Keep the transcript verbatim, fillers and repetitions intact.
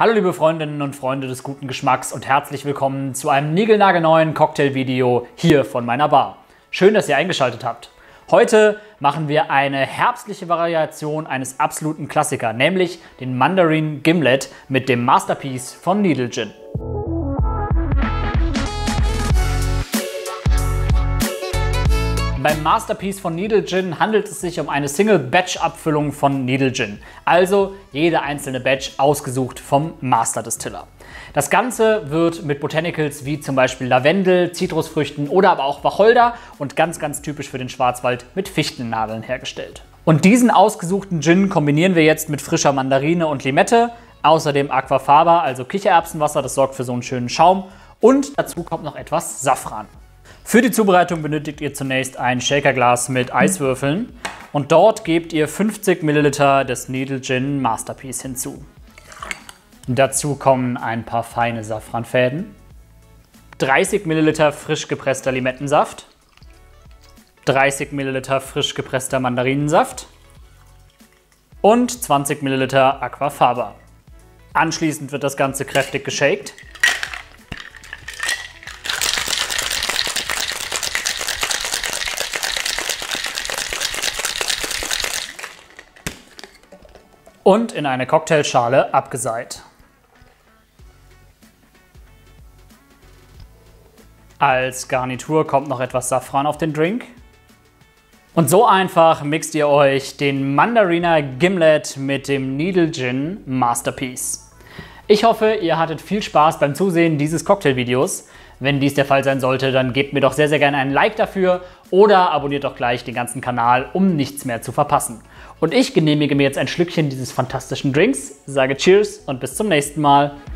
Hallo liebe Freundinnen und Freunde des guten Geschmacks und herzlich willkommen zu einem niegelnagelneuen Cocktail-Video hier von meiner Bar. Schön, dass ihr eingeschaltet habt. Heute machen wir eine herbstliche Variation eines absoluten Klassikers, nämlich den Mandarin Gimlet mit dem Masterpiece von Needle Gin. Beim Masterpiece von Needle Gin handelt es sich um eine Single-Batch-Abfüllung von Needle Gin, also jede einzelne Batch ausgesucht vom Master Distiller. Das Ganze wird mit Botanicals wie zum Beispiel Lavendel, Zitrusfrüchten oder aber auch Wacholder und ganz ganz typisch für den Schwarzwald mit Fichtennadeln hergestellt. Und diesen ausgesuchten Gin kombinieren wir jetzt mit frischer Mandarine und Limette, außerdem Aquafaba, also Kichererbsenwasser, das sorgt für so einen schönen Schaum, und dazu kommt noch etwas Safran. Für die Zubereitung benötigt ihr zunächst ein Shakerglas mit Eiswürfeln und dort gebt ihr fünfzig Milliliter des Needle Gin Masterpiece hinzu. Dazu kommen ein paar feine Safranfäden, dreißig Milliliter frisch gepresster Limettensaft, dreißig Milliliter frisch gepresster Mandarinensaft und zwanzig Milliliter Aquafaba. Anschließend wird das Ganze kräftig geshakt. Und in eine Cocktailschale abgeseit. Als Garnitur kommt noch etwas Safran auf den Drink. Und so einfach mixt ihr euch den Mandariner Gimlet mit dem Needle Gin Masterpiece. Ich hoffe, ihr hattet viel Spaß beim Zusehen dieses Cocktailvideos. Wenn dies der Fall sein sollte, dann gebt mir doch sehr, sehr gerne einen Like dafür oder abonniert doch gleich den ganzen Kanal, um nichts mehr zu verpassen. Und ich genehmige mir jetzt ein Schlückchen dieses fantastischen Drinks, sage Cheers und bis zum nächsten Mal.